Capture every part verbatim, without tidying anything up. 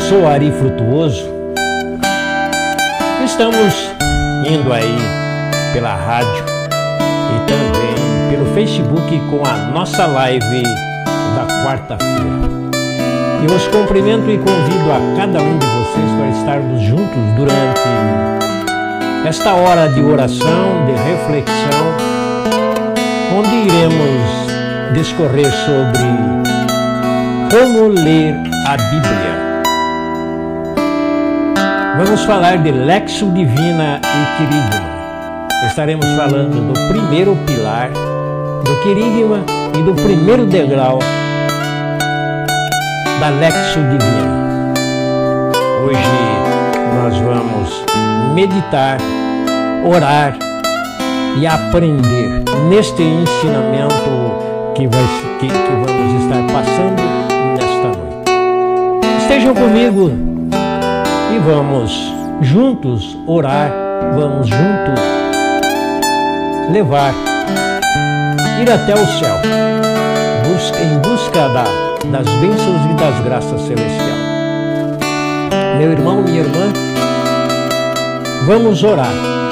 sou Ari Frutuoso. Estamos indo aí pela rádio e também pelo Facebook com a nossa live da quarta-feira. Eu os cumprimento e convido a cada um de vocês para estarmos juntos durante esta hora de oração, de reflexão, onde iremos discorrer sobre como ler a Bíblia. Vamos falar de Lexio Divina e Querigma. Estaremos falando do primeiro pilar, do Querigma e do primeiro degrau da Lexio Divina. Hoje nós vamos meditar, orar e aprender neste ensinamento que, vai, que, que vamos estar passando nesta noite. Estejam comigo e vamos juntos orar, vamos juntos levar, ir até o céu, busca, em busca da, das bênçãos e das graças celestiais. Meu irmão, minha irmã, vamos orar,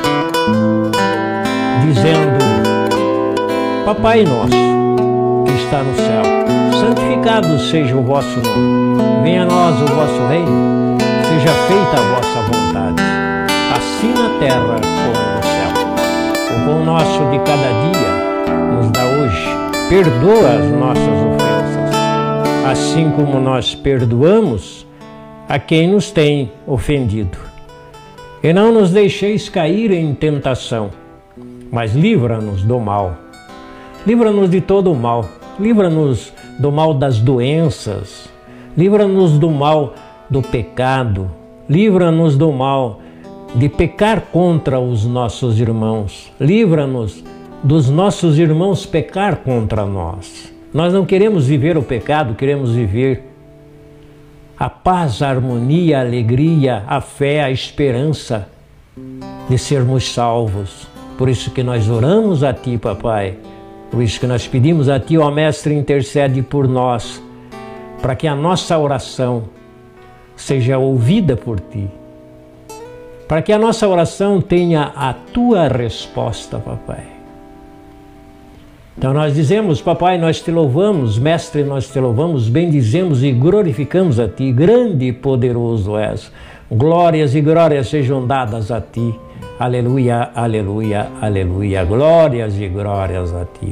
dizendo: Papai nosso, que está no céu, santificado seja o vosso nome, venha a nós o vosso reino, seja feita a vossa vontade, assim na terra como no céu. O pão nosso de cada dia nos dá hoje, perdoa as nossas ofensas, assim como nós perdoamos a quem nos tem ofendido. E não nos deixeis cair em tentação, mas livra-nos do mal. Livra-nos de todo o mal. Livra-nos do mal das doenças. Livra-nos do mal do pecado. Livra-nos do mal de pecar contra os nossos irmãos. Livra-nos dos nossos irmãos pecar contra nós. Nós não queremos viver o pecado, queremos viver a paz, a harmonia, a alegria, a fé, a esperança de sermos salvos. Por isso que nós oramos a Ti, Papai. Por isso que nós pedimos a Ti, ó Mestre, intercede por nós, para que a nossa oração seja ouvida por Ti, para que a nossa oração tenha a Tua resposta, Papai. Então nós dizemos: Papai, nós Te louvamos, Mestre, nós Te louvamos, bendizemos e glorificamos a Ti, grande e poderoso és. Glórias e glórias sejam dadas a Ti. Aleluia, aleluia, aleluia, glórias e glórias a Ti.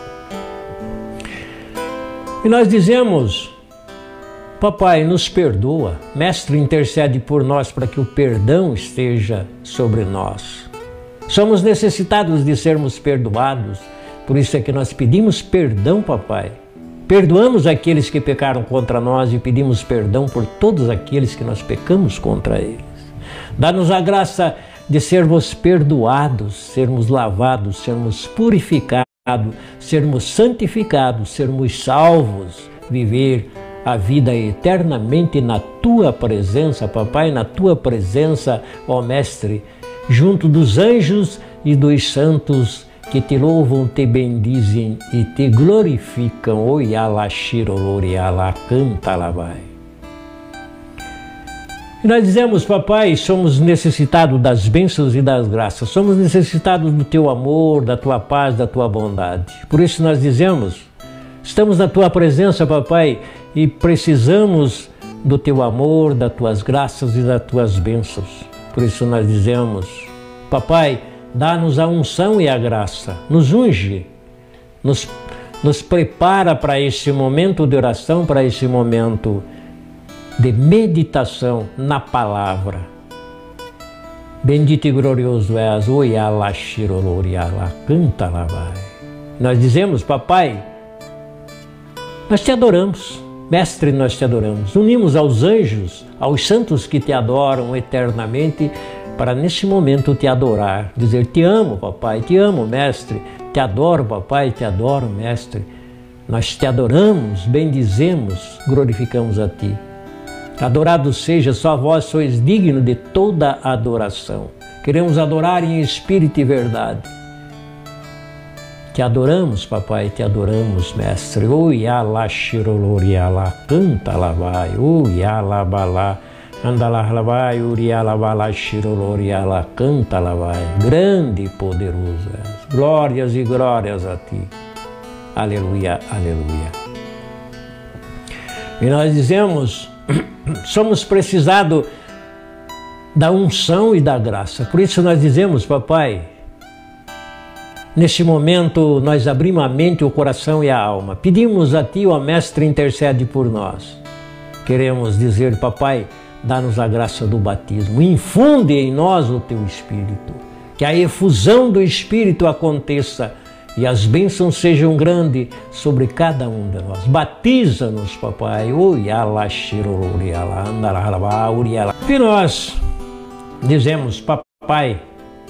E nós dizemos: Papai, nos perdoa, Mestre, intercede por nós para que o perdão esteja sobre nós. Somos necessitados de sermos perdoados, por isso é que nós pedimos perdão, Papai. Perdoamos aqueles que pecaram contra nós e pedimos perdão por todos aqueles que nós pecamos contra eles. Dá-nos a graça de sermos perdoados, sermos lavados, sermos purificados, sermos santificados, sermos salvos, viver a vida eternamente na Tua presença, Papai, na Tua presença, ó Mestre, junto dos anjos e dos santos que Te louvam, Te bendizem e Te glorificam. O Yala Shirolori Yala canta Labai. E nós dizemos: Papai, somos necessitados das bênçãos e das graças, somos necessitados do Teu amor, da Tua paz, da Tua bondade. Por isso nós dizemos: estamos na Tua presença, Papai, e precisamos do Teu amor, das Tuas graças e das Tuas bênçãos. Por isso nós dizemos: Papai, dá-nos a unção e a graça, nos unge, nos, nos prepara para esse momento de oração, para esse momento de meditação na palavra. Bendito e glorioso és, o Yala Shirolori Yala canta Labai. Nós dizemos: Papai, nós Te adoramos, Mestre, nós Te adoramos. Unimos aos anjos, aos santos que Te adoram eternamente, para neste momento Te adorar, dizer: Te amo, Papai, Te amo, Mestre, Te adoro, Papai, Te adoro, Mestre. Nós Te adoramos, bendizemos, glorificamos a Ti. Adorado seja, só vós sois digno de toda adoração. Queremos adorar em espírito e verdade. Te adoramos, Papai, Te adoramos, Mestre. O Yala Shirolori Yala canta Labai, o Yala Balá. Andalalavai, Urialavala, Shiroloriala, canta lavai, grande e poderoso és. Glórias e glórias a ti. Aleluia, aleluia. E nós dizemos, somos precisados da unção e da graça. Por isso nós dizemos, papai, nesse momento nós abrimos a mente, o coração e a alma. Pedimos a ti, ó Mestre, intercede por nós. Queremos dizer, papai, dá-nos a graça do batismo. Infunde em nós o teu Espírito. Que a efusão do Espírito aconteça e as bênçãos sejam grandes sobre cada um de nós. Batiza-nos, papai. E nós dizemos, papai,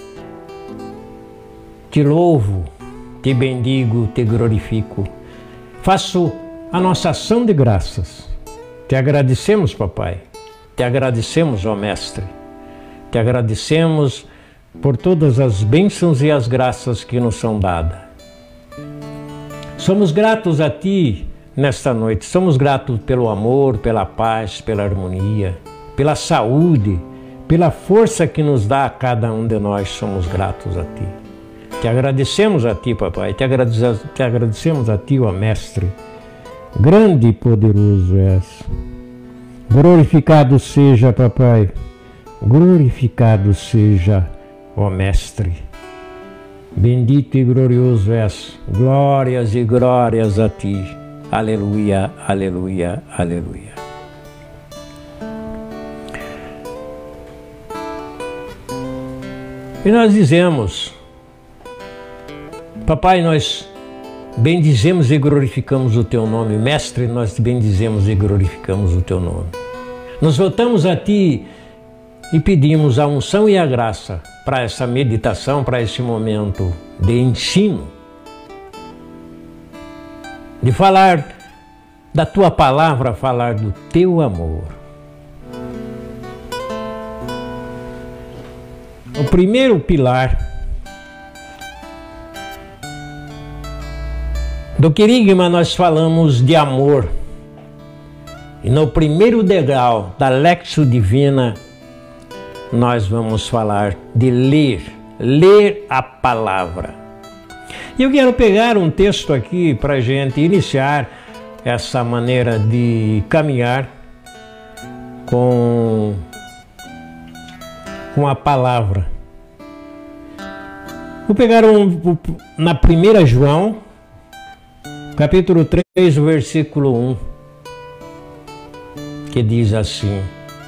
te louvo, te bendigo, te glorifico. Faço a nossa ação de graças. Te agradecemos, papai. Te agradecemos, ó Mestre. Te agradecemos por todas as bênçãos e as graças que nos são dadas. Somos gratos a ti nesta noite. Somos gratos pelo amor, pela paz, pela harmonia, pela saúde, pela força que nos dá a cada um de nós. Somos gratos a ti. Te agradecemos a ti, papai. Te agradecemos, te agradecemos a ti, ó Mestre. Grande e poderoso és. Glorificado seja, papai. Glorificado seja, ó Mestre. Bendito e glorioso és. Glórias e glórias a ti. Aleluia, aleluia, aleluia. E nós dizemos, papai, nós bendizemos e glorificamos o teu nome. Mestre, nós bendizemos e glorificamos o teu nome. Nos voltamos a ti e pedimos a unção e a graça para essa meditação, para esse momento de ensino, de falar da tua palavra, falar do teu amor. O primeiro pilar do querigma nós falamos de amor. E no primeiro degrau da Lexio Divina nós vamos falar de ler, ler a palavra. E eu quero pegar um texto aqui para a gente iniciar essa maneira de caminhar com, com a palavra. Vou pegar um, na primeira João, capítulo três, versículo um, que diz assim: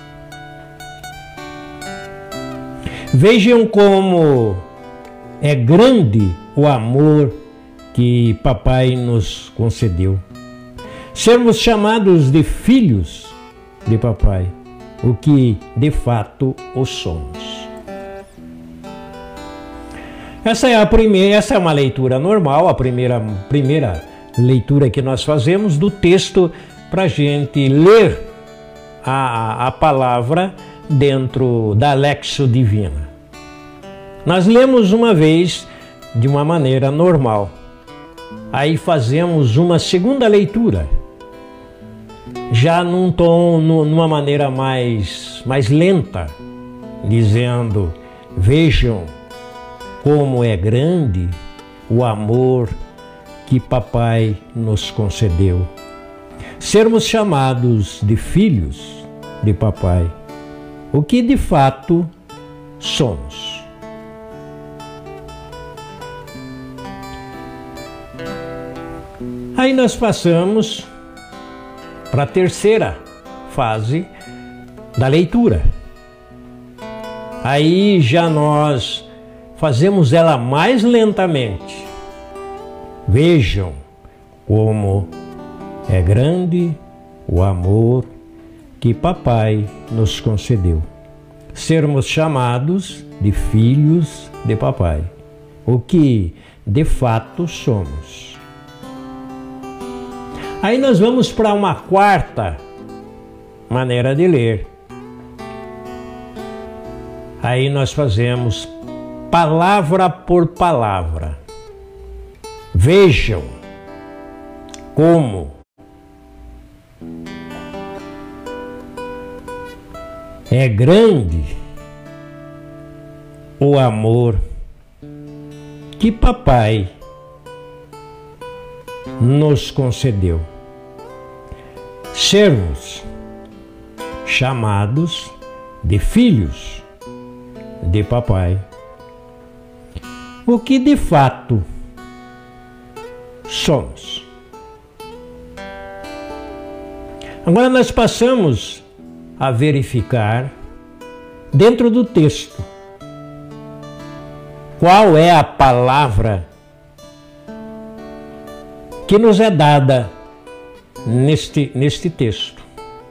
vejam como é grande o amor que papai nos concedeu. Sermos chamados de filhos de papai, o que de fato o somos. Essa é a primeira, essa é uma leitura normal, a primeira, primeira leitura que nós fazemos do texto para a gente ler a, a palavra dentro da Lexio Divina. Nós lemos uma vez de uma maneira normal, aí fazemos uma segunda leitura, já num tom, numa maneira mais, mais lenta, dizendo: vejam como é grande o amor que papai nos concedeu. Sermos chamados de filhos de papai, o que de fato somos. Aí nós passamos para a terceira fase da leitura. Aí já nós fazemos ela mais lentamente. Vejam como é grande o amor que papai nos concedeu. Sermos chamados de filhos de papai, o que de fato somos. Aí nós vamos para uma quarta maneira de ler. Aí nós fazemos palavra por palavra. Vejam como É grande o amor que papai nos concedeu. Sermos chamados de filhos de papai, o que de fato somos. Agora nós passamos a verificar dentro do texto qual é a palavra que nos é dada neste, neste texto.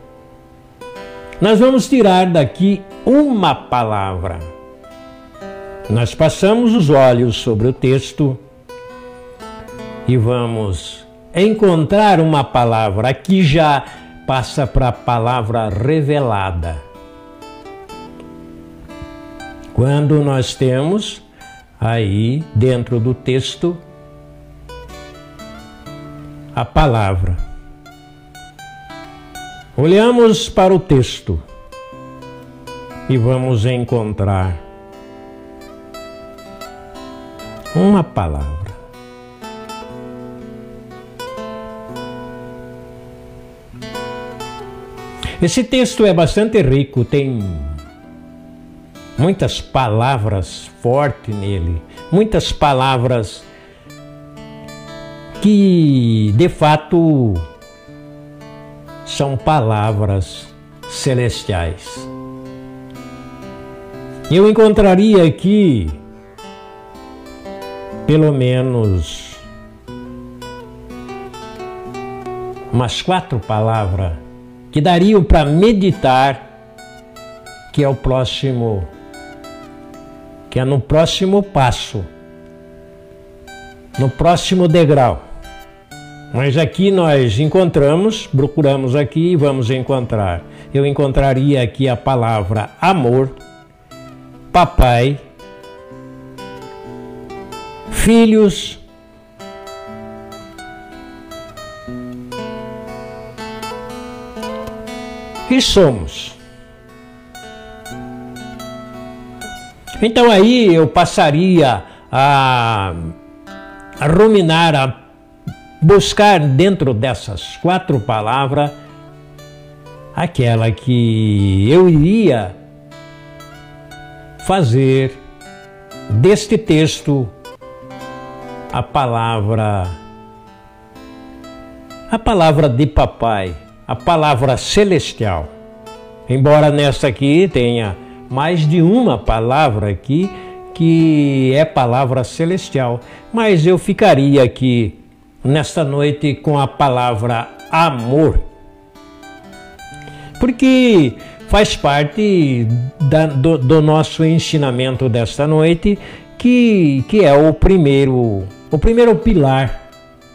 Nós vamos tirar daqui uma palavra. Nós passamos os olhos sobre o texto e vamos encontrar uma palavra que já passa para a palavra revelada. Quando nós temos aí dentro do texto a palavra. Olhamos para o texto e vamos encontrar uma palavra. Esse texto é bastante rico, tem muitas palavras fortes nele, muitas palavras que de fato são palavras celestiais. Eu encontraria aqui pelo menos umas quatro palavras que dariam para meditar, que é o próximo, que é no próximo passo, no próximo degrau. Mas aqui nós encontramos, procuramos aqui e vamos encontrar. Eu encontraria aqui a palavra amor, papai, filhos, e somos. Então aí eu passaria a, a ruminar, a buscar dentro dessas quatro palavras aquela que eu iria fazer deste texto a palavra, a palavra de papai, a palavra celestial. Embora nessa aqui tenha mais de uma palavra aqui que é palavra celestial, mas eu ficaria aqui nesta noite com a palavra amor, porque faz parte da, do, do nosso ensinamento desta noite, que, que é o primeiro, o primeiro pilar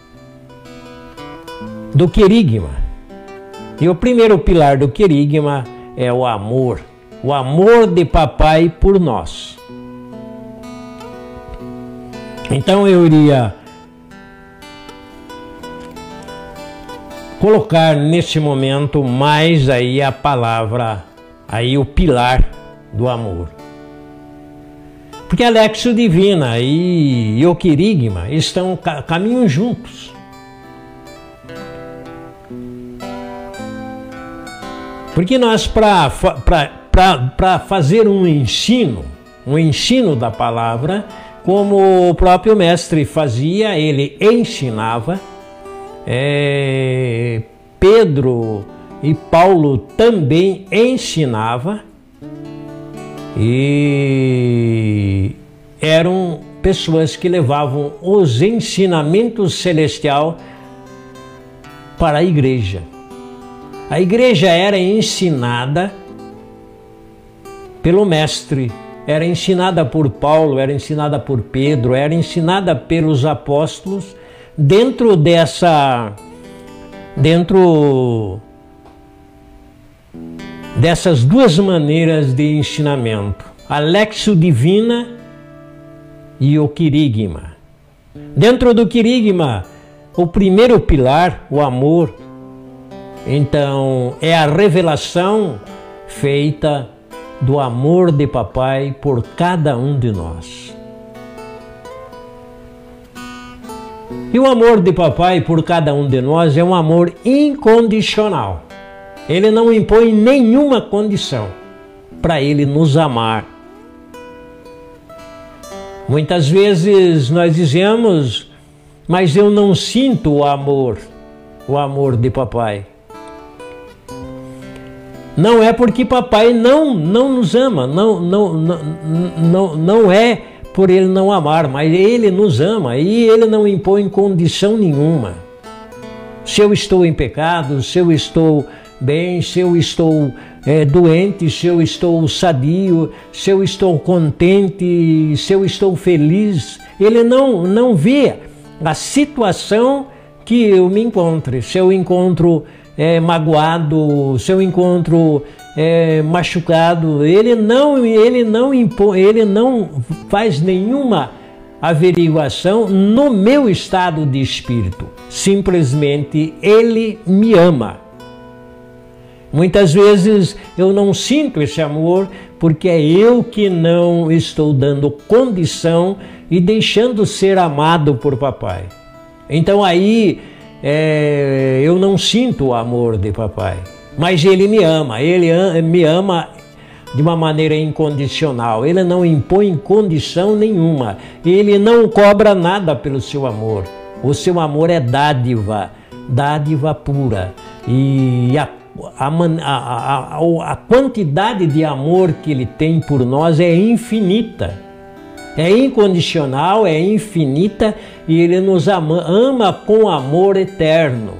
do querigma. E o primeiro pilar do querigma é o amor, o amor de papai por nós. Então eu iria colocar nesse momento mais aí a palavra, aí o pilar do amor. Porque a Lexio Divina e, e o querigma estão, caminham juntos. Porque nós, para fazer um ensino, um ensino da palavra, como o próprio mestre fazia, ele ensinava, é, Pedro e Paulo também ensinava, e eram pessoas que levavam os ensinamentos celestiais para a igreja. A igreja era ensinada pelo mestre, era ensinada por Paulo, era ensinada por Pedro, era ensinada pelos apóstolos, dentro dessa, dentro dessas duas maneiras de ensinamento, a Lexio Divina e o querigma. Dentro do querigma, o primeiro pilar, o amor, então é a revelação feita do amor de papai por cada um de nós. E o amor de papai por cada um de nós é um amor incondicional. Ele não impõe nenhuma condição para ele nos amar. Muitas vezes nós dizemos, mas eu não sinto o amor, o amor de papai. Não é porque papai não, não nos ama, não, não, não, não, não é por ele não amar, mas ele nos ama e ele não impõe condição nenhuma. Se eu estou em pecado, se eu estou bem, se eu estou é, doente, se eu estou sadio, se eu estou contente, se eu estou feliz, ele não, não vê a situação que eu me encontre. Se eu encontro é, magoado, se eu encontro é, machucado, ele não, ele, não impõe, ele não faz nenhuma averiguação no meu estado de espírito. Simplesmente ele me ama. Muitas vezes eu não sinto esse amor porque é eu que não estou dando condição e deixando ser amado por papai. Então aí é, eu não sinto o amor de papai, mas ele me ama, ele me ama de uma maneira incondicional, ele não impõe condição nenhuma, ele não cobra nada pelo seu amor. O seu amor é dádiva, dádiva pura, e a A, a, a, a quantidade de amor que ele tem por nós é infinita, é incondicional, é infinita, e ele nos ama, ama com amor eterno.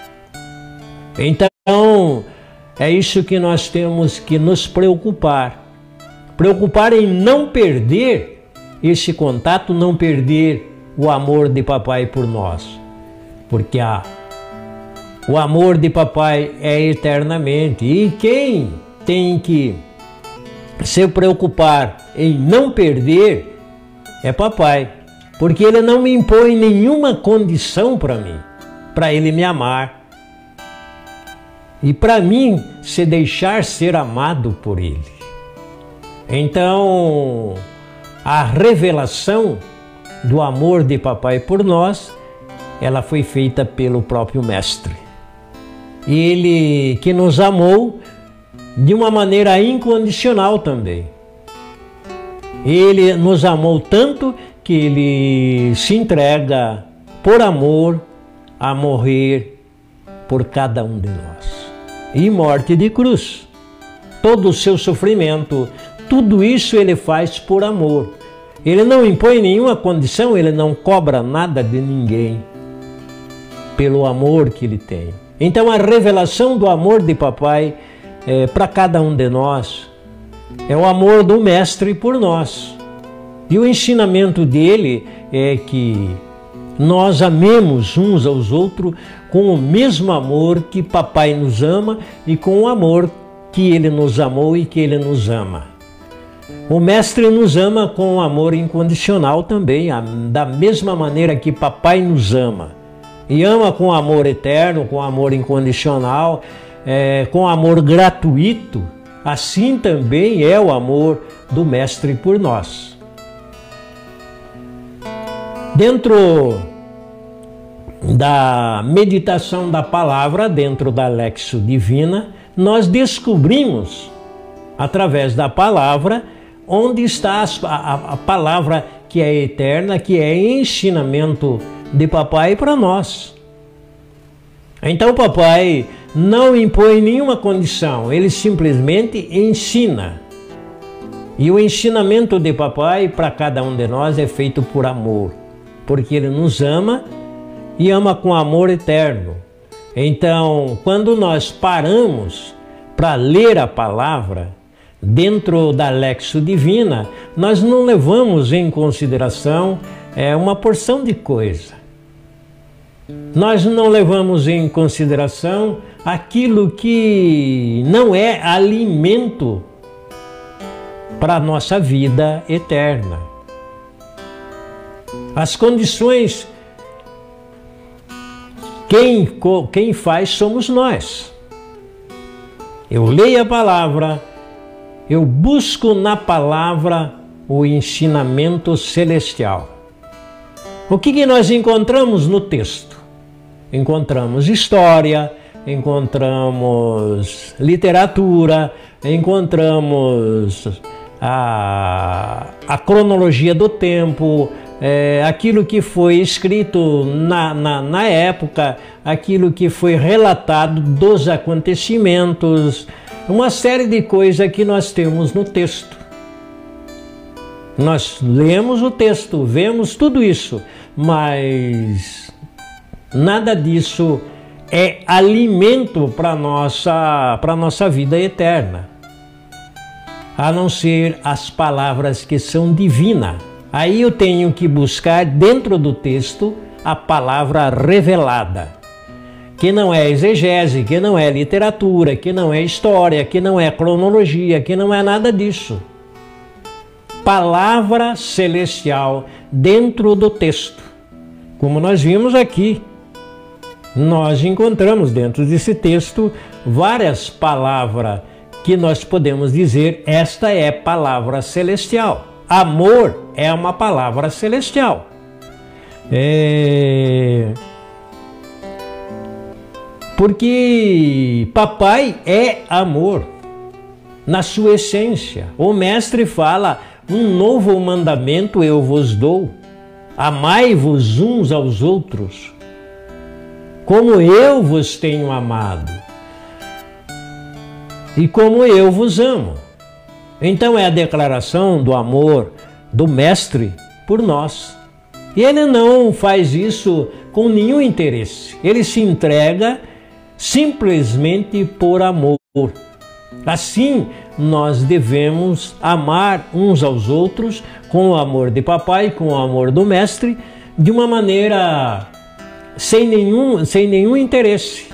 Então, é isso que nós temos que nos preocupar, preocupar em não perder esse contato, não perder o amor de papai por nós, porque a O amor de papai é eternamente, e quem tem que se preocupar em não perder é papai, porque ele não me impõe nenhuma condição para mim, para ele me amar e para mim se deixar ser amado por ele. Então, a revelação do amor de papai por nós, ela foi feita pelo próprio Mestre. Ele que nos amou de uma maneira incondicional também. Ele nos amou tanto que ele se entrega por amor a morrer por cada um de nós. E morte de cruz. Todo o seu sofrimento, tudo isso ele faz por amor. Ele não impõe nenhuma condição, ele não cobra nada de ninguém pelo amor que ele tem. Então a revelação do amor de papai é, para cada um de nós é o amor do Mestre por nós. E o ensinamento dele é que nós amemos uns aos outros com o mesmo amor que papai nos ama e com o amor que ele nos amou e que ele nos ama. O Mestre nos ama com amor incondicional também, da mesma maneira que papai nos ama. E ama com amor eterno, com amor incondicional, é, com amor gratuito. Assim também é o amor do Mestre por nós. Dentro da meditação da palavra, dentro da Lexio Divina, nós descobrimos, através da palavra, onde está a, a palavra que é eterna, que é ensinamento de papai para nós. Então papai não impõe nenhuma condição, ele simplesmente ensina. E o ensinamento de papai para cada um de nós é feito por amor, porque ele nos ama e ama com amor eterno. Então, quando nós paramos para ler a palavra dentro da Lexio Divina, nós não levamos em consideração é, uma porção de coisa. Nós não levamos em consideração aquilo que não é alimento para a nossa vida eterna. As condições, quem, quem faz somos nós. Eu leio a palavra, Eu busco na palavra o ensinamento celestial. O que, que nós encontramos no texto? Encontramos história, encontramos literatura, encontramos a, a cronologia do tempo, é, aquilo que foi escrito na, na, na época, aquilo que foi relatado dos acontecimentos, uma série de coisas que nós temos no texto. Nós lemos o texto, vemos tudo isso, mas nada disso é alimento para a nossa, para a nossa vida eterna, a não ser as palavras que são divinas. Aí eu tenho que buscar dentro do texto a palavra revelada, que não é exegese, que não é literatura, que não é história, que não é cronologia, que não é nada disso. Palavra celestial dentro do texto. Como nós vimos aqui, nós encontramos dentro desse texto várias palavras que nós podemos dizer, esta é palavra celestial. Amor é uma palavra celestial. É... Porque papai é amor, na sua essência. O mestre fala, um novo mandamento eu vos dou, amai-vos uns aos outros, como eu vos tenho amado, e como eu vos amo. Então é a declaração do amor do mestre por nós. E ele não faz isso com nenhum interesse. Ele se entrega simplesmente por amor. Assim, nós devemos amar uns aos outros com o amor de papai, com o amor do mestre, de uma maneira sem nenhum, sem nenhum interesse.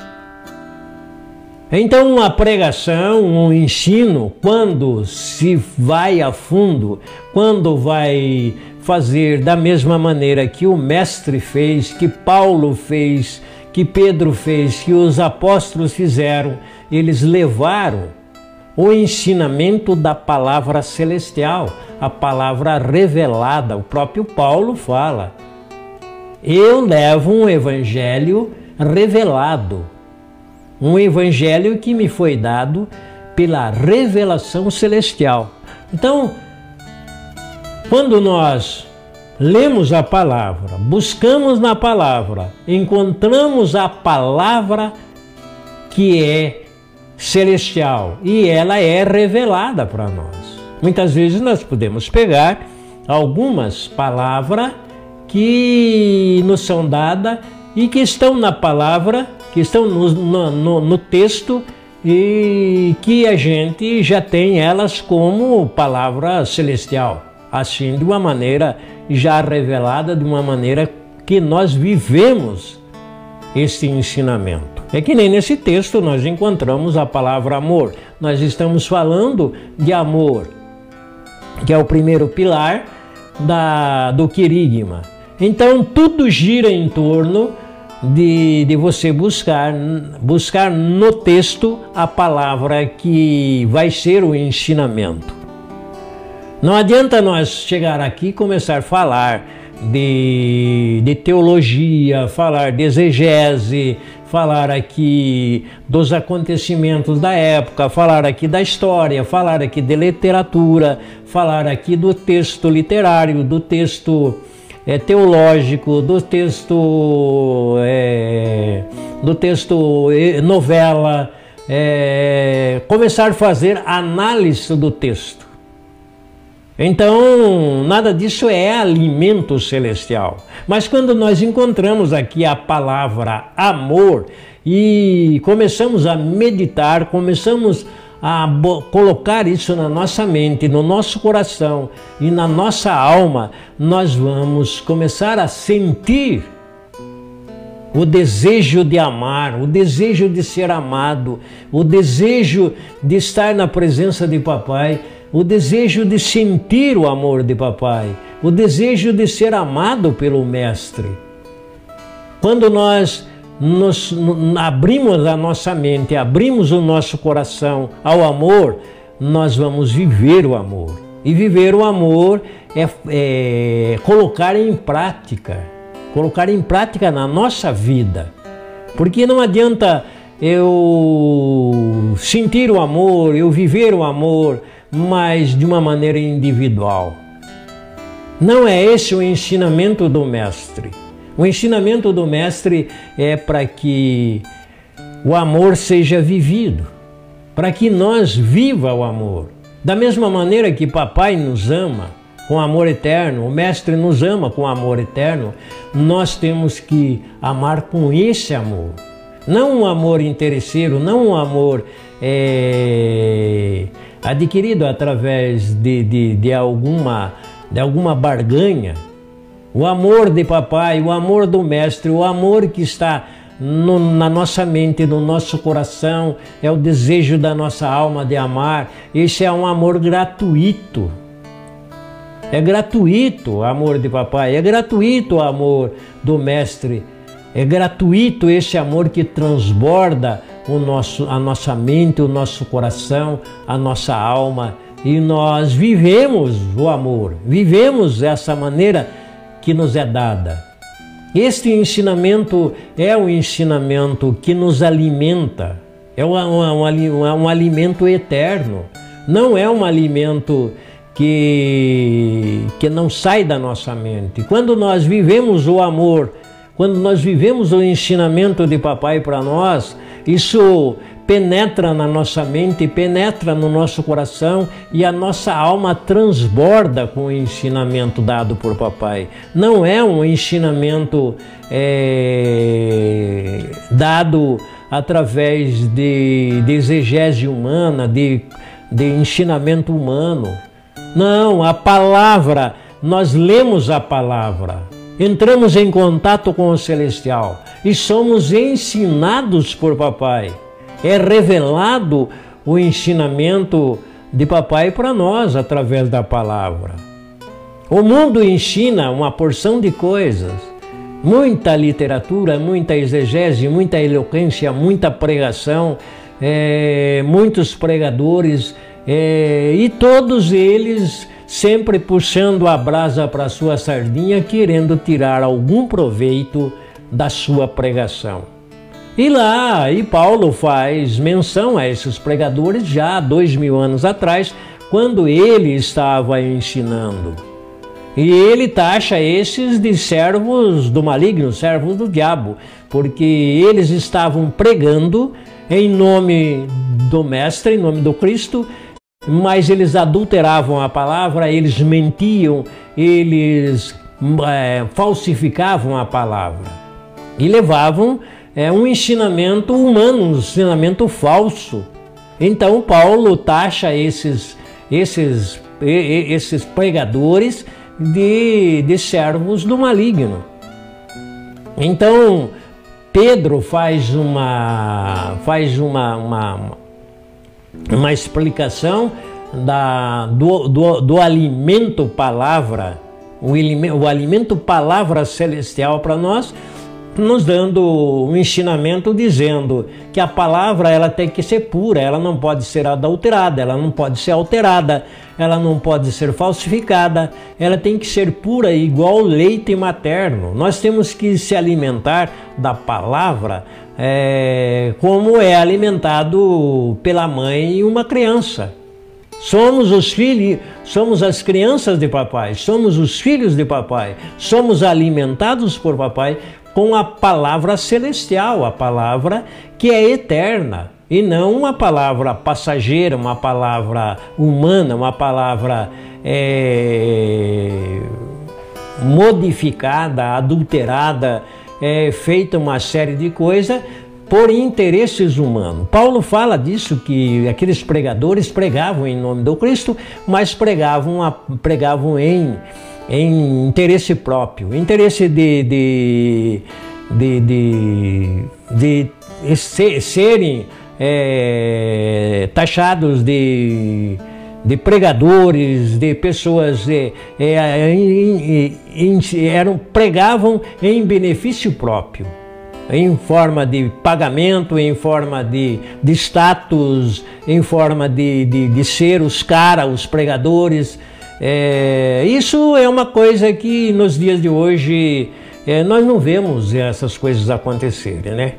Então, uma pregação, um ensino, quando se vai a fundo, quando vai fazer da mesma maneira que o mestre fez, que Paulo fez, que Pedro fez, que os apóstolos fizeram, eles levaram o ensinamento da palavra celestial, a palavra revelada. O próprio Paulo fala, eu levo um evangelho revelado, um evangelho que me foi dado pela revelação celestial. Então, quando nós lemos a palavra, buscamos na palavra, encontramos a palavra que é celestial e ela é revelada para nós. Muitas vezes nós podemos pegar algumas palavras que nos são dadas e que estão na palavra, que estão no, no, no, no texto, e que a gente já tem elas como palavra celestial, assim, de uma maneira já revelada, de uma maneira que nós vivemos esse ensinamento. É que nem nesse texto nós encontramos a palavra amor. Nós estamos falando de amor, que é o primeiro pilar da, do querigma. Então tudo gira em torno de, de você buscar, buscar no texto a palavra que vai ser o ensinamento. Não adianta nós chegar aqui e começar a falar de, de teologia, falar de exegese, falar aqui dos acontecimentos da época, falar aqui da história, falar aqui de literatura, falar aqui do texto literário, do texto é, teológico, do texto, é, do texto novela, é, começar a fazer análise do texto. Então, nada disso é alimento celestial. Mas quando nós encontramos aqui a palavra amor e começamos a meditar, começamos a colocar isso na nossa mente, no nosso coração e na nossa alma, nós vamos começar a sentir o desejo de amar, o desejo de ser amado, o desejo de estar na presença de papai, o desejo de sentir o amor de papai, o desejo de ser amado pelo mestre. Quando nós nos abrimos a nossa mente, abrimos o nosso coração ao amor, nós vamos viver o amor. E viver o amor é, é colocar em prática, colocar em prática na nossa vida. Porque não adianta eu sentir o amor, eu viver o amor, mas de uma maneira individual. Não é esse o ensinamento do Mestre. O ensinamento do Mestre é para que o amor seja vivido, para que nós viva o amor. Da mesma maneira que Papai nos ama com amor eterno, o Mestre nos ama com amor eterno, nós temos que amar com esse amor. Não um amor interesseiro, não um amor é, adquirido através de, de, de, alguma, de alguma barganha. O amor de Papai, o amor do Mestre, o amor que está no, na nossa mente, no nosso coração, é o desejo da nossa alma de amar. Esse é um amor gratuito. É gratuito o amor de Papai, é gratuito o amor do Mestre, é gratuito esse amor que transborda o nosso, a nossa mente, o nosso coração, a nossa alma. E nós vivemos o amor, vivemos essa maneira que nos é dada. Este ensinamento é um ensinamento que nos alimenta, é um, um, um, um alimento eterno, não é um alimento que, que não sai da nossa mente. Quando nós vivemos o amor, quando nós vivemos o ensinamento de Papai para nós, isso penetra na nossa mente, penetra no nosso coração e a nossa alma transborda com o ensinamento dado por Papai. Não é um ensinamento é, dado através de, de exegese humana, de, de ensinamento humano. Não, a palavra, nós lemos a palavra, entramos em contato com o Celestial e somos ensinados por Papai. É revelado o ensinamento de Papai para nós através da palavra. O mundo ensina uma porção de coisas, muita literatura, muita exegese, muita eloquência, muita pregação, é, muitos pregadores, é, e todos eles sempre puxando a brasa para a sua sardinha, querendo tirar algum proveito da sua pregação. E lá, e Paulo faz menção a esses pregadores já há dois mil anos atrás, quando ele estava ensinando. E ele taxa esses de servos do maligno, servos do diabo, porque eles estavam pregando em nome do Mestre, em nome do Cristo, mas eles adulteravam a palavra, eles mentiam, eles é, falsificavam a palavra e levavam é um ensinamento humano, um ensinamento falso. Então Paulo taxa esses, esses, esses pregadores de, de servos do maligno. Então Pedro faz uma, faz uma, uma, uma explicação da, do, do, do alimento palavra, o, o alimento palavra celestial para nós, nos dando um ensinamento dizendo que a palavra ela tem que ser pura, ela não pode ser adulterada, ela não pode ser alterada, ela não pode ser falsificada, ela tem que ser pura igual leite materno. Nós temos que se alimentar da palavra é, como é alimentado pela mãe uma criança. Somos os filhos, somos as crianças de Papai, somos os filhos de Papai, somos alimentados por Papai com a palavra celestial, a palavra que é eterna, e não uma palavra passageira, uma palavra humana, uma palavra é, modificada, adulterada, é, feita uma série de coisas por interesses humanos. Paulo fala disso, que aqueles pregadores pregavam em nome do Cristo, mas pregavam, a, pregavam em em interesse próprio, interesse de, de, de, de, de ser, serem é, taxados de, de pregadores, de pessoas é, é, em, em, eram, pregavam em benefício próprio. em forma de pagamento, em forma de, de status, em forma de, de, de ser os caras, os pregadores. É, isso é uma coisa que nos dias de hoje é, nós não vemos essas coisas acontecerem, né?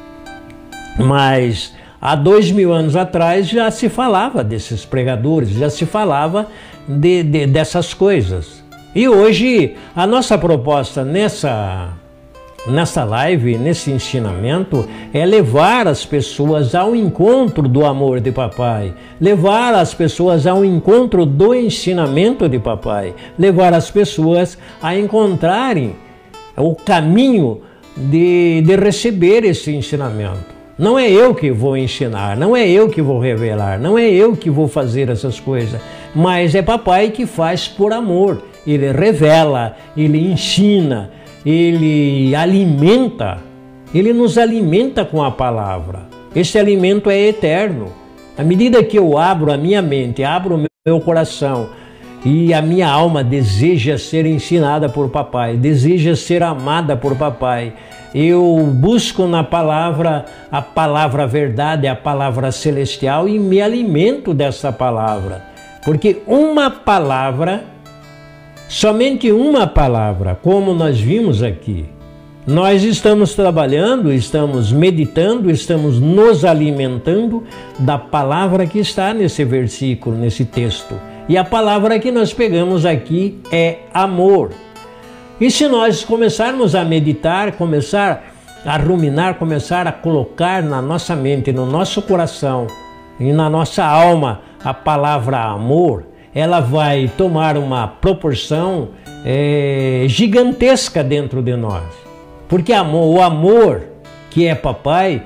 Mas há dois mil anos atrás já se falava desses pregadores, já se falava de, de, dessas coisas. E hoje a nossa proposta nessa, nessa live, nesse ensinamento, é levar as pessoas ao encontro do amor de papai, levar as pessoas ao encontro do ensinamento de papai, levar as pessoas a encontrarem o caminho de, de receber esse ensinamento. Não é eu que vou ensinar, não é eu que vou revelar, não é eu que vou fazer essas coisas, mas é papai que faz por amor. Ele revela, ele ensina, ele alimenta, ele nos alimenta com a palavra. Esse alimento é eterno. À medida que eu abro a minha mente, abro o meu coração e a minha alma deseja ser ensinada por papai, deseja ser amada por papai, eu busco na palavra a palavra verdade, a palavra celestial e me alimento dessa palavra. Porque uma palavra, somente uma palavra, como nós vimos aqui, nós estamos trabalhando, estamos meditando, estamos nos alimentando da palavra que está nesse versículo, nesse texto. E a palavra que nós pegamos aqui é amor. E se nós começarmos a meditar, começar a ruminar, começar a colocar na nossa mente, no nosso coração e na nossa alma a palavra amor, ela vai tomar uma proporção é, gigantesca dentro de nós. Porque amor, o amor que é papai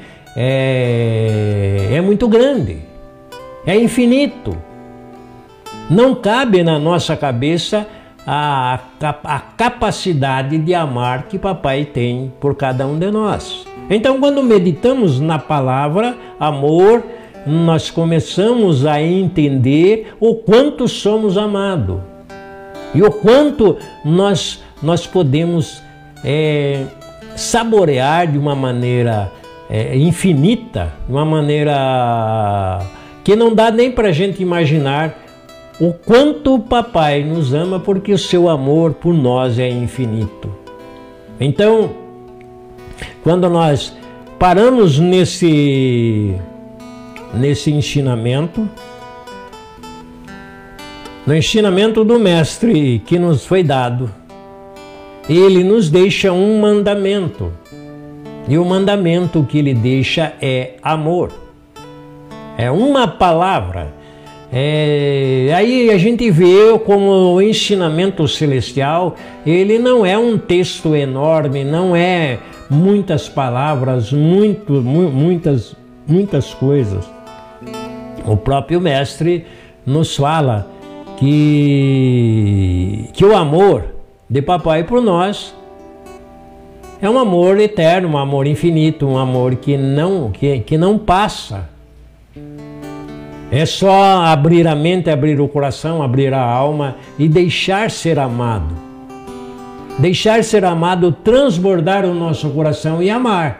é, é muito grande, é infinito. Não cabe na nossa cabeça A, a capacidade de amar que papai tem por cada um de nós. Então, quando meditamos na palavra amor, nós começamos a entender o quanto somos amados e o quanto nós, nós podemos é, saborear de uma maneira é, infinita, de uma maneira que não dá nem para a gente imaginar o quanto o papai nos ama, porque o seu amor por nós é infinito. Então, quando nós paramos nesse, nesse ensinamento, no ensinamento do mestre que nos foi dado, ele nos deixa um mandamento. E o mandamento que ele deixa é amor. É uma palavra. É, aí a gente vê como o ensinamento celestial, ele não é um texto enorme, não é muitas palavras, muito, mu muitas, muitas coisas. O próprio mestre nos fala que, que o amor de papai por nós é um amor eterno, um amor infinito, um amor que não, que, que não passa. É só abrir a mente, abrir o coração, abrir a alma e deixar ser amado. Deixar ser amado, transbordar o nosso coração e amar.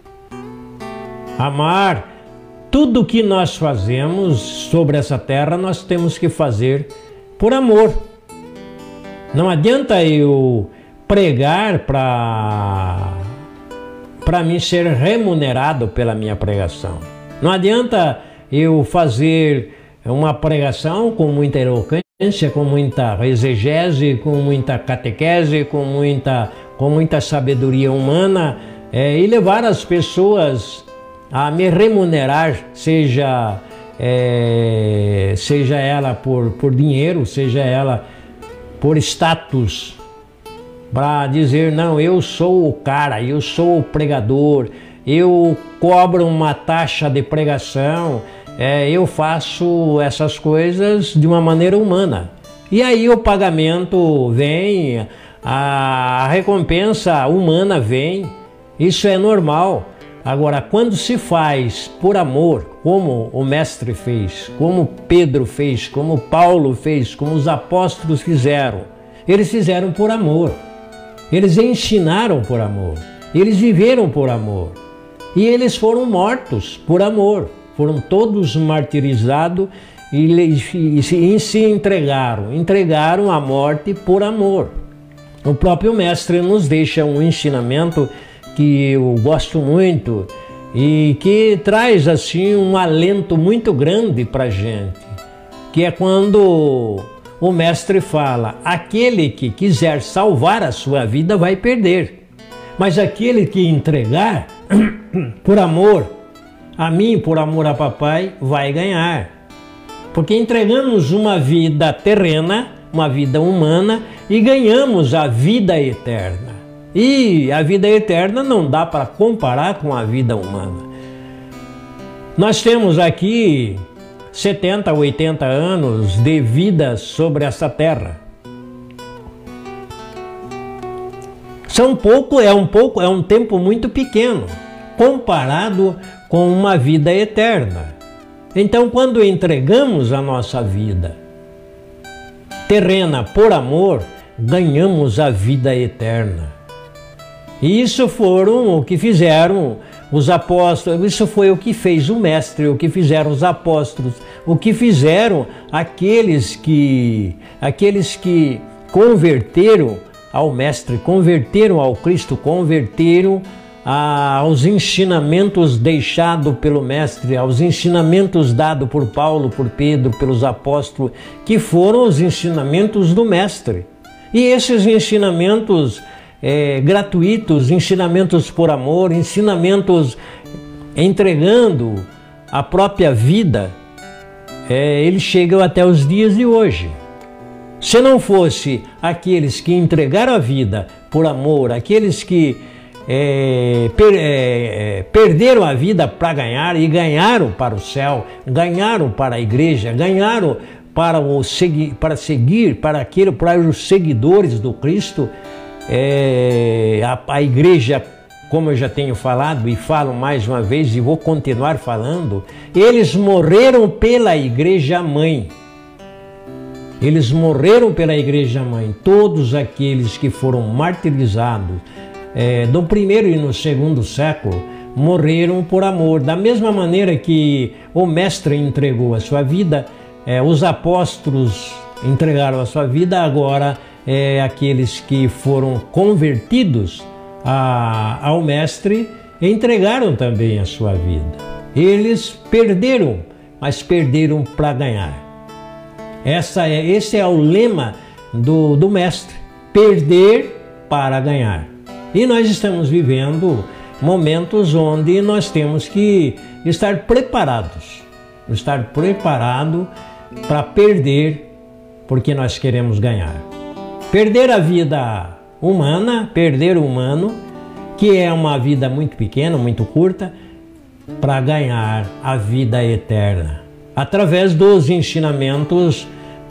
Amar. Tudo que nós fazemos sobre essa terra, nós temos que fazer por amor. Não adianta eu pregar para para mim ser remunerado pela minha pregação. Não adianta eu fazer uma pregação com muita eloquência, com muita exegese, com muita catequese, com muita, com muita sabedoria humana, é, e levar as pessoas a me remunerar, seja, é, seja ela por, por dinheiro, seja ela por status, para dizer, não, eu sou o cara, eu sou o pregador, eu cobro uma taxa de pregação, é, eu faço essas coisas de uma maneira humana. E aí o pagamento vem, a recompensa humana vem, isso é normal. Agora, quando se faz por amor, como o mestre fez, como Pedro fez, como Paulo fez, como os apóstolos fizeram, eles fizeram por amor. Eles ensinaram por amor. Eles viveram por amor. E eles foram mortos por amor. Foram todos martirizados e, e, e se entregaram. Entregaram à morte por amor. O próprio Mestre nos deixa um ensinamento que eu gosto muito e que traz assim um alento muito grande para a gente, que é quando o Mestre fala: aquele que quiser salvar a sua vida vai perder, mas aquele que entregar por amor a mim, por amor a papai, vai ganhar. Porque entregamos uma vida terrena, uma vida humana, e ganhamos a vida eterna. E a vida eterna não dá para comparar com a vida humana. Nós temos aqui setenta, oitenta anos de vida sobre essa terra. São pouco, é um pouco, é um tempo muito pequeno, comparado com uma vida eterna. Então, quando entregamos a nossa vida terrena por amor, ganhamos a vida eterna. E isso foram o que fizeram os apóstolos, isso foi o que fez o Mestre, o que fizeram os apóstolos, o que fizeram aqueles que, aqueles que converteram ao Mestre, converteram ao Cristo, converteram a, aos ensinamentos deixados pelo Mestre, aos ensinamentos dados por Paulo, por Pedro, pelos apóstolos, que foram os ensinamentos do Mestre. E esses ensinamentos É, gratuitos, ensinamentos por amor, ensinamentos entregando a própria vida, é, eles chegam até os dias de hoje. Se não fosse aqueles que entregaram a vida por amor, aqueles que é, per, é, perderam a vida para ganhar e ganharam para o céu, ganharam para a igreja, ganharam para, o, para seguir, para, aquele, para os seguidores do Cristo, É, a, a igreja, como eu já tenho falado e falo mais uma vez e vou continuar falando, eles morreram pela igreja mãe. Eles morreram pela igreja mãe. Todos aqueles que foram martirizados é, no primeiro e no segundo século morreram por amor. Da mesma maneira que o Mestre entregou a sua vida, é, os apóstolos entregaram a sua vida, agora É, aqueles que foram convertidos a, ao Mestre entregaram também a sua vida. Eles perderam, mas perderam para ganhar. Essa é, esse é o lema do, do Mestre: perder para ganhar. E nós estamos vivendo momentos onde nós temos que estar preparados, estar preparado para perder, porque nós queremos ganhar. Perder a vida humana, perder o humano, que é uma vida muito pequena, muito curta, para ganhar a vida eterna. Através dos ensinamentos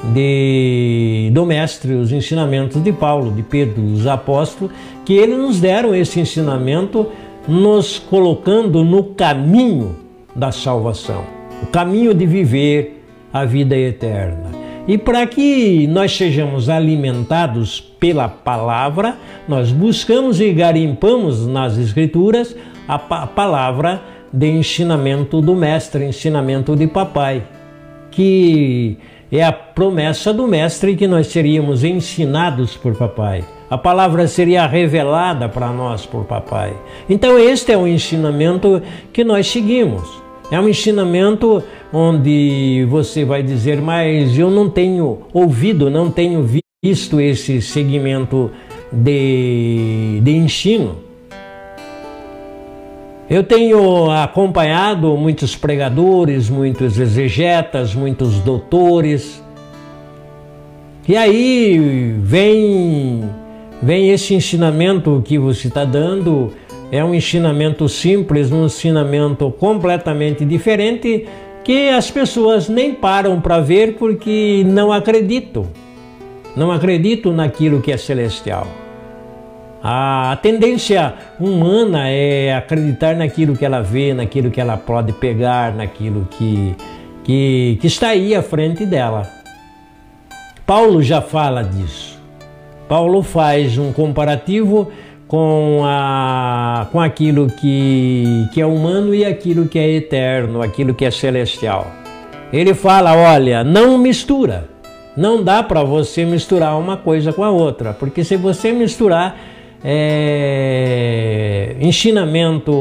de, do Mestre, os ensinamentos de Paulo, de Pedro, dos apóstolos, que eles nos deram esse ensinamento, nos colocando no caminho da salvação, o caminho de viver a vida eterna. E para que nós sejamos alimentados pela palavra, nós buscamos e garimpamos nas Escrituras a, pa a palavra de ensinamento do Mestre, ensinamento de papai, que é a promessa do Mestre que nós seríamos ensinados por papai. A palavra seria revelada para nós por papai. Então este é o ensinamento que nós seguimos. É um ensinamento onde você vai dizer: mas eu não tenho ouvido, não tenho visto esse segmento de, de ensino. Eu tenho acompanhado muitos pregadores, muitos exegetas, muitos doutores. E aí vem, vem esse ensinamento que você está dando. É um ensinamento simples, um ensinamento completamente diferente, que as pessoas nem param para ver porque não acreditam. Não acreditam naquilo que é celestial. A tendência humana é acreditar naquilo que ela vê, naquilo que ela pode pegar, naquilo que, que, que está aí à frente dela. Paulo já fala disso. Paulo faz um comparativo com, a, com aquilo que, que é humano e aquilo que é eterno, aquilo que é celestial. Ele fala, olha, não mistura. Não dá para você misturar uma coisa com a outra, porque se você misturar é, ensinamento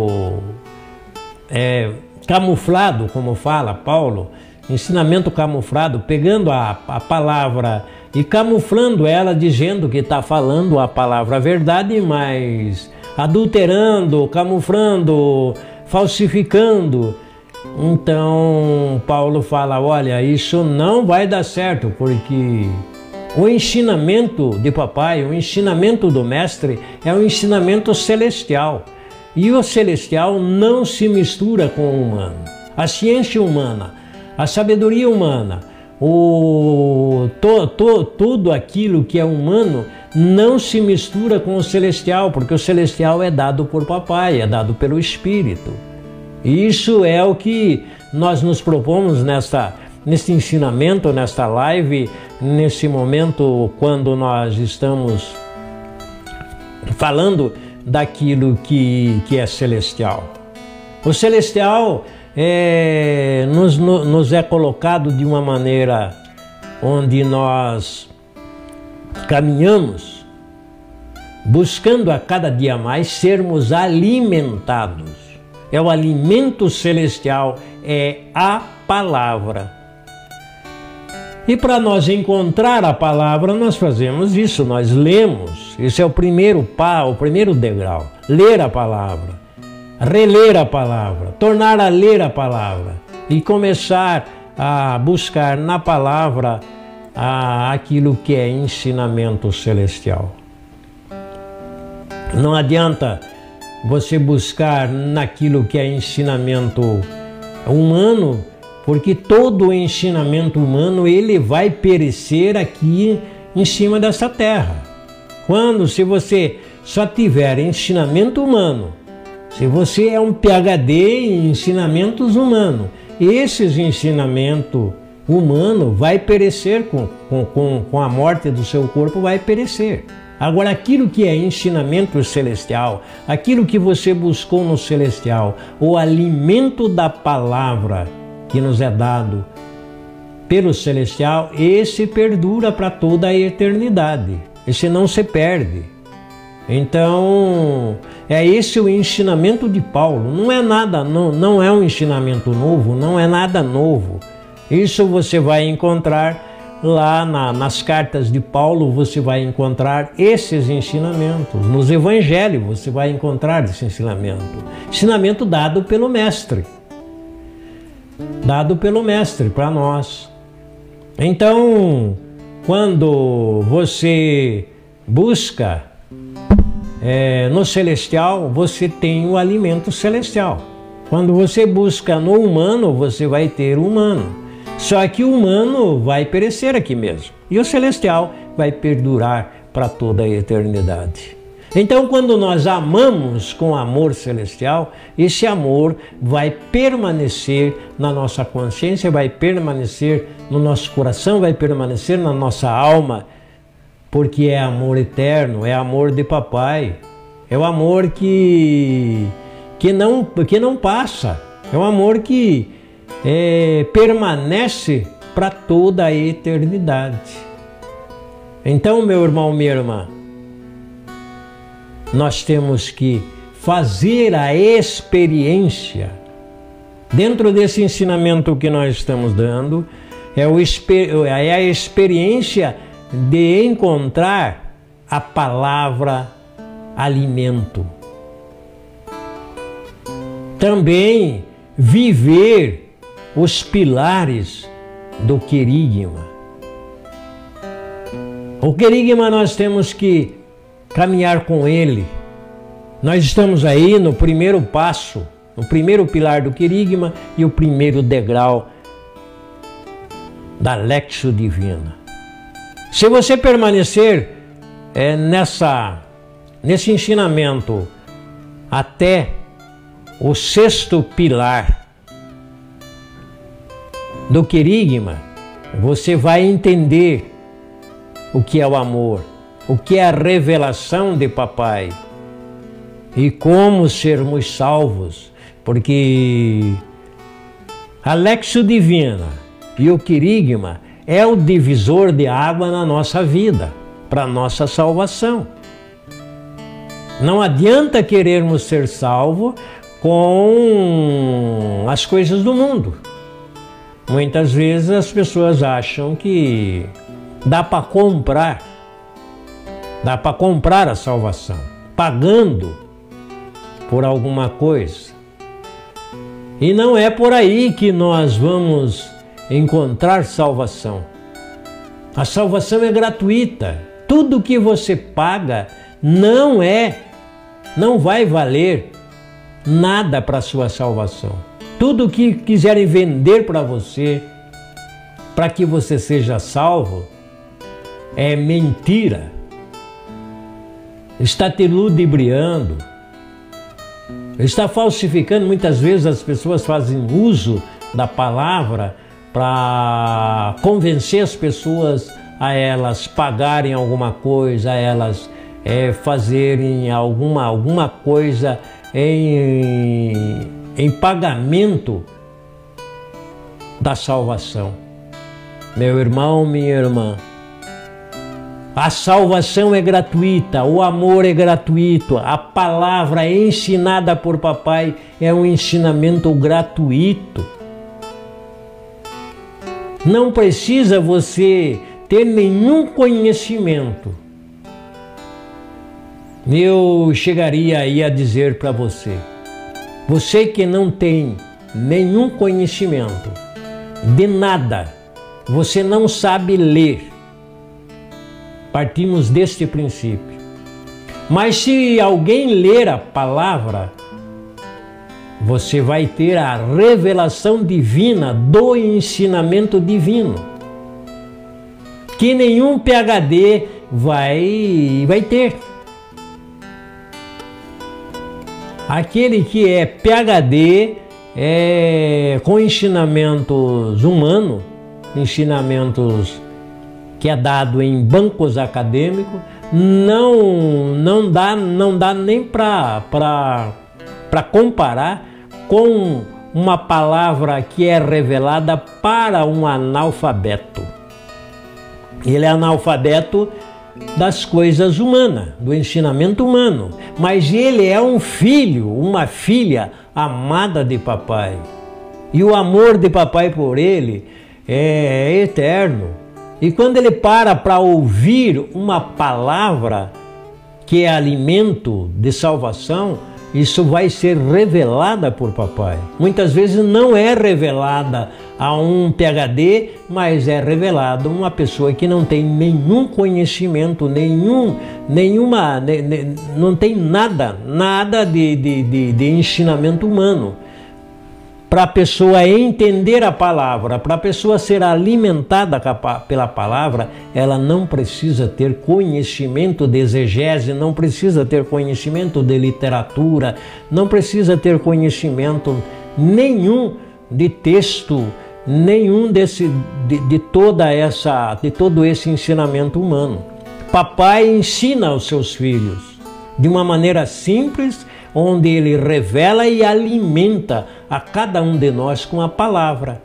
é, camuflado, como fala Paulo, ensinamento camuflado, pegando a, a palavra e camuflando ela, dizendo que está falando a palavra verdade, mas adulterando, camuflando, falsificando. Então Paulo fala, olha, isso não vai dar certo, porque o ensinamento de papai, o ensinamento do mestre é um ensinamento celestial. E o celestial não se mistura com o humano. A ciência humana, a sabedoria humana, o, to, to, tudo aquilo que é humano não se mistura com o celestial, porque o celestial é dado por papai, é dado pelo Espírito. Isso é o que nós nos propomos nesta, neste ensinamento, nesta live, nesse momento quando nós estamos falando daquilo que, que é celestial. O celestial é, nos, nos é colocado de uma maneira onde nós caminhamos, buscando a cada dia mais sermos alimentados. É o alimento celestial, é a palavra. E para nós encontrar a palavra, nós fazemos isso, nós lemos. Esse é o primeiro pá, o primeiro degrau. Ler a palavra, reler a palavra, tornar a ler a palavra e começar a buscar na palavra a, aquilo que é ensinamento celestial. Não adianta você buscar naquilo que é ensinamento humano, porque todo o ensinamento humano ele vai perecer aqui em cima dessa terra. Quando, se você só tiver ensinamento humano, se você é um P H D em ensinamentos humanos, esses ensinamentos humanos vai perecer com, com, com, com a morte do seu corpo, vai perecer. Agora, aquilo que é ensinamento celestial, aquilo que você buscou no celestial, o alimento da palavra que nos é dado pelo celestial, esse perdura para toda a eternidade. Esse não se perde. Então, é esse o ensinamento de Paulo. Não é nada, não, não é um ensinamento novo, não é nada novo. Isso você vai encontrar lá na, nas cartas de Paulo, você vai encontrar esses ensinamentos. Nos evangelhos você vai encontrar esse ensinamento. Ensinamento dado pelo mestre. Dado pelo mestre para nós. Então, quando você busca é, no celestial, você tem o alimento celestial. Quando você busca no humano, você vai ter o humano. Só que o humano vai perecer aqui mesmo. E o celestial vai perdurar para toda a eternidade. Então, quando nós amamos com amor celestial, esse amor vai permanecer na nossa consciência, vai permanecer no nosso coração, vai permanecer na nossa alma, porque é amor eterno, é amor de papai. É o amor que, que, não, que não passa. É o amor que É, permanece para toda a eternidade. Então, meu irmão, minha irmã, nós temos que fazer a experiência, dentro desse ensinamento que nós estamos dando, é, o, é a experiência de encontrar a palavra alimento. Também viver os pilares do querigma. O querigma nós temos que caminhar com ele. Nós estamos aí no primeiro passo, no primeiro pilar do querigma e o primeiro degrau da Lexio Divina. Se você permanecer é, nessa, nesse ensinamento até o sexto pilar do querigma, você vai entender o que é o amor. o que é a revelação de papai e como sermos salvos, porque a Lexio Divina e o querigma é o divisor de água na nossa vida, para nossa salvação. Não adianta querermos ser salvos com as coisas do mundo. Muitas vezes as pessoas acham que dá para comprar, dá para comprar a salvação, pagando por alguma coisa. E não é por aí que nós vamos encontrar salvação. A salvação é gratuita. Tudo que você paga não é, não vai valer nada para a sua salvação. Tudo que quiserem vender para você, para que você seja salvo, é mentira. Está te ludibriando, está falsificando. Muitas vezes as pessoas fazem uso da palavra para convencer as pessoas a elas pagarem alguma coisa, a elas é, fazerem alguma, alguma coisa em, em pagamento da salvação. Meu irmão, minha irmã, a salvação é gratuita, o amor é gratuito, a palavra ensinada por papai é um ensinamento gratuito. Não precisa você ter nenhum conhecimento. Eu chegaria aí a dizer para você, você que não tem nenhum conhecimento de nada, você não sabe ler. Partimos deste princípio. Mas se alguém ler a palavra, você vai ter a revelação divina do ensinamento divino, que nenhum P H D vai, vai ter. Aquele que é P H D é, com ensinamentos humanos, ensinamentos que é dado em bancos acadêmicos, não, não, dá, não dá nem para para comparar com uma palavra que é revelada para um analfabeto. Ele é analfabeto das coisas humanas, do ensinamento humano, mas ele é um filho, uma filha amada de papai. E o amor de papai por ele é, é eterno. E quando ele para para ouvir uma palavra que é alimento de salvação, isso vai ser revelada por papai. Muitas vezes não é revelada a um P H D, mas é revelada a uma pessoa que não tem nenhum conhecimento, nenhum, nenhuma, ne, ne, não tem nada, nada de, de, de, de ensinamento humano. Para a pessoa entender a palavra, para a pessoa ser alimentada pela palavra, ela não precisa ter conhecimento de exegese, não precisa ter conhecimento de literatura, não precisa ter conhecimento nenhum de texto, nenhum desse, de, de toda essa, de todo esse ensinamento humano. Papai ensina aos seus filhos de uma maneira simples, onde ele revela e alimenta a cada um de nós com a palavra.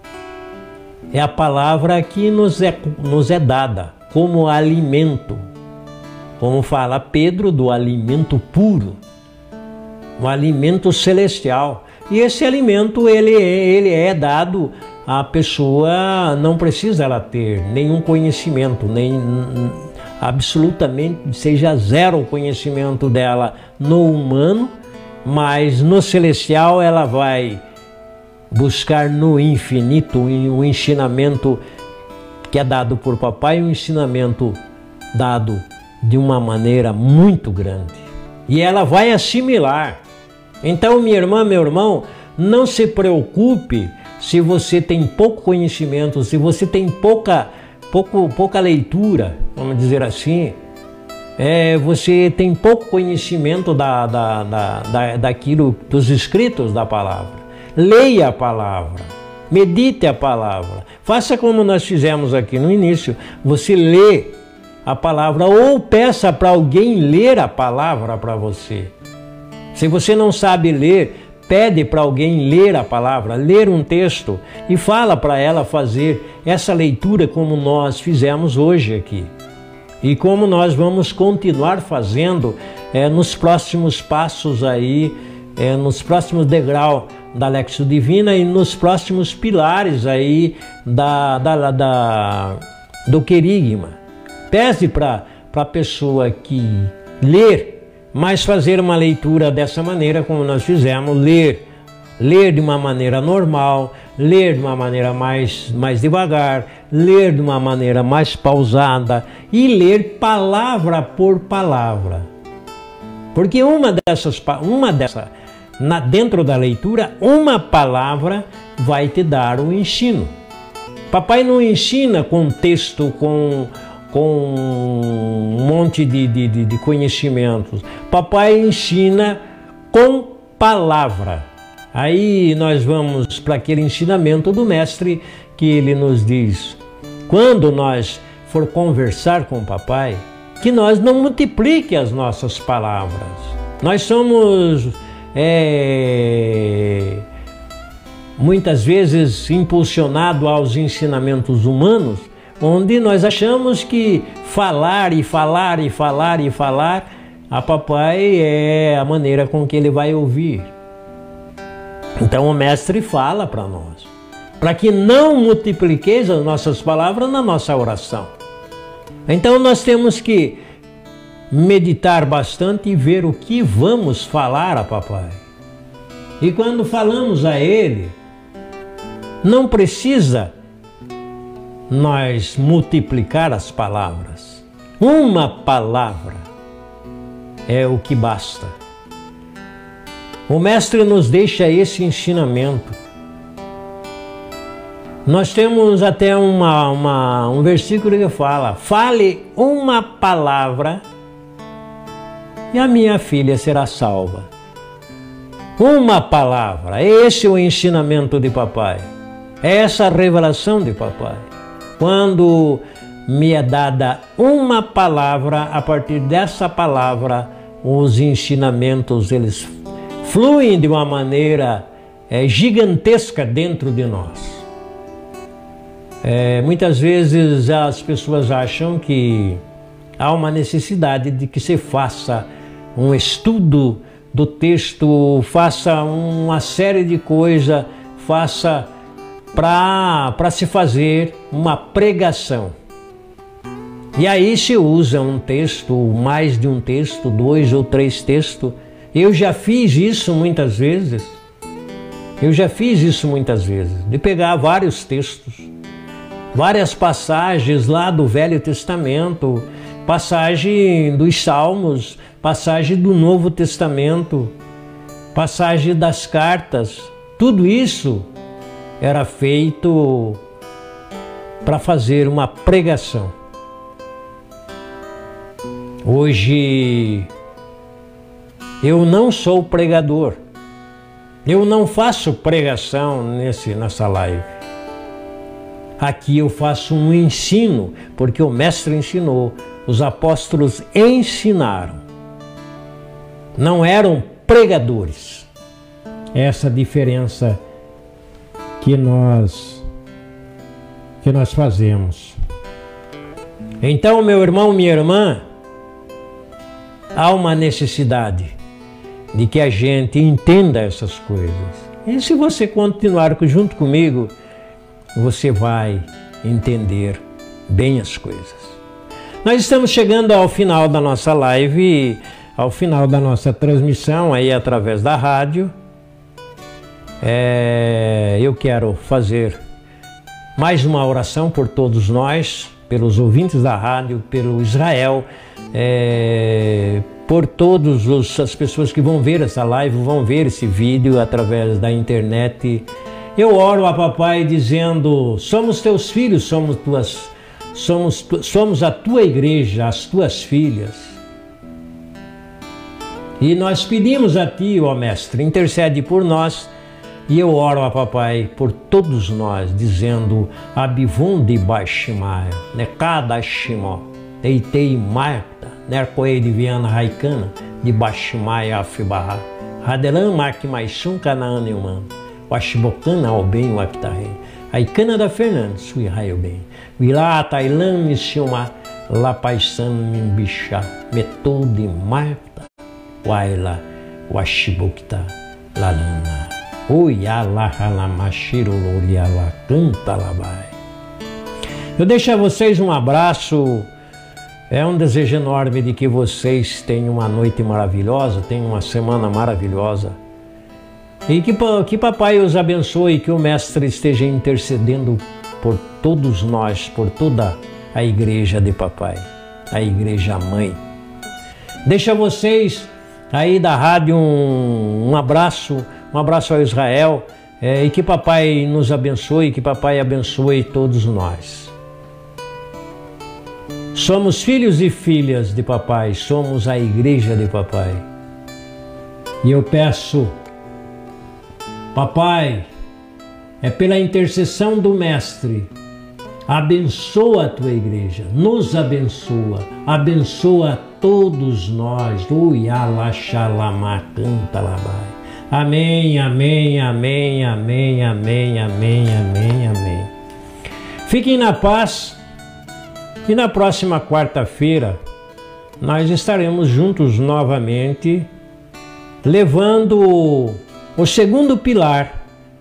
É a palavra que nos é, nos é dada como alimento. Como fala Pedro, do alimento puro, um alimento celestial. E esse alimento ele, ele é dado à pessoa, não precisa ela ter nenhum conhecimento, nem absolutamente, seja zero o conhecimento dela no humano, mas no celestial ela vai buscar no infinito um ensinamento que é dado por papai, um ensinamento dado de uma maneira muito grande. E ela vai assimilar. Então, minha irmã, meu irmão, não se preocupe se você tem pouco conhecimento, se você tem pouca, pouco, pouca leitura, vamos dizer assim, é, você tem pouco conhecimento da, da, da, da, daquilo, dos escritos da palavra. Leia a palavra, medite a palavra, faça como nós fizemos aqui no início, você lê a palavra, ou peça para alguém ler a palavra para você. Se você não sabe ler, pede para alguém ler a palavra, ler um texto e fala para ela fazer essa leitura como nós fizemos hoje aqui. E como nós vamos continuar fazendo é, nos próximos passos aí, é, nos próximos degraus da Lexio Divina e nos próximos pilares aí da, da, da, do querigma. Pede para a pessoa que ler, mas fazer uma leitura dessa maneira como nós fizemos, ler, ler de uma maneira normal, ler de uma maneira mais, mais devagar, ler de uma maneira mais pausada e ler palavra por palavra. Porque uma dessas, uma dessa, na, dentro da leitura, uma palavra vai te dar o ensino. Papai não ensina com texto, com com um monte de, de, de conhecimentos. Papai ensina com palavra. Aí nós vamos para aquele ensinamento do mestre que ele nos diz, quando nós for conversar com o papai, que nós não multiplique as nossas palavras. Nós somos é, muitas vezes impulsionados aos ensinamentos humanos, onde nós achamos que falar e falar e falar e falar a papai é a maneira com que ele vai ouvir. Então o mestre fala para nós, para que não multipliqueis as nossas palavras na nossa oração. Então nós temos que meditar bastante e ver o que vamos falar a papai. E quando falamos a ele, não precisa nós multiplicar as palavras. Uma palavra é o que basta. O mestre nos deixa esse ensinamento. Nós temos até uma, uma, um versículo que fala, fale uma palavra e a minha filha será salva. Uma palavra, esse é o ensinamento de papai. É essa a revelação de papai. Quando me é dada uma palavra, a partir dessa palavra, os ensinamentos eles fluem de uma maneira é, gigantesca dentro de nós. É, muitas vezes as pessoas acham que há uma necessidade de que se faça um estudo do texto, faça uma série de coisas, faça para se fazer uma pregação. E aí se usa um texto, mais de um texto, dois ou três textos. Eu já fiz isso muitas vezes. Eu já fiz isso muitas vezes, de pegar vários textos, várias passagens lá do Velho Testamento, passagem dos Salmos, passagem do Novo Testamento, passagem das cartas, tudo isso era feito para fazer uma pregação. Hoje eu não sou pregador, eu não faço pregação nesse, nessa live. Aqui eu faço um ensino, porque o mestre ensinou, os apóstolos ensinaram. Não eram pregadores. Essa diferença que nós, que nós fazemos. Então, meu irmão, minha irmã, há uma necessidade de que a gente entenda essas coisas. E se você continuar junto comigo, você vai entender bem as coisas. Nós estamos chegando ao final da nossa live, ao final da nossa transmissão aí através da rádio. É, eu quero fazer mais uma oração por todos nós, pelos ouvintes da rádio, pelo Israel, é, por todas as pessoas que vão ver essa live, vão ver esse vídeo através da internet. Eu oro a papai dizendo, somos teus filhos, somos, tuas, somos, somos a tua igreja, as tuas filhas. E nós pedimos a ti, ó mestre, intercede por nós. E eu oro a papai por todos nós, dizendo, Abivum de Baiximai, Nekada Shimó, Teitei Marta, Nercoei de Viana Raicana, de Bashimai Afibarra, Radelan Marque Maisum Canaã Neumann, Washibocana ao bem o Actarre, Aicana da Fernandes, Sui Raio Bem, Vilá Tailan Missioma, La Paisan Mimbixá, Metode Marta, Waila, Washibokta, Lalana, Oiala Halamashiro Loriala, canta labai. Eu deixo a vocês um abraço. É um desejo enorme de que vocês tenham uma noite maravilhosa, tenham uma semana maravilhosa. E que, que papai os abençoe, que o Mestre esteja intercedendo por todos nós, por toda a igreja de papai, a igreja mãe. Deixo a vocês aí da rádio um, um abraço, um abraço a Israel, é, e que papai nos abençoe, que papai abençoe todos nós. Somos filhos e filhas de papai, somos a igreja de papai. E eu peço, papai, é pela intercessão do Mestre, abençoa a tua igreja, nos abençoa, abençoa todos nós. Amém, amém, amém, amém, amém, amém, amém, amém. Fiquem na paz. E na próxima quarta-feira nós estaremos juntos novamente, levando o segundo pilar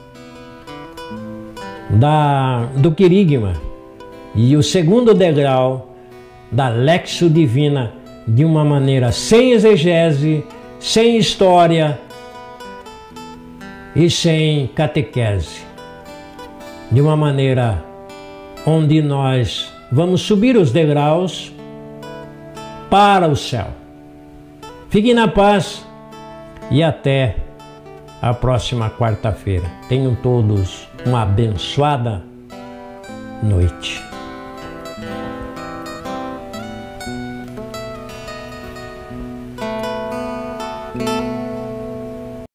da, do querigma e o segundo degrau da Lexio Divina, de uma maneira sem exegese, sem história e sem catequese, de uma maneira onde nós vamos subir os degraus para o céu. Fiquem na paz e até a próxima quarta-feira. Tenham todos uma abençoada noite.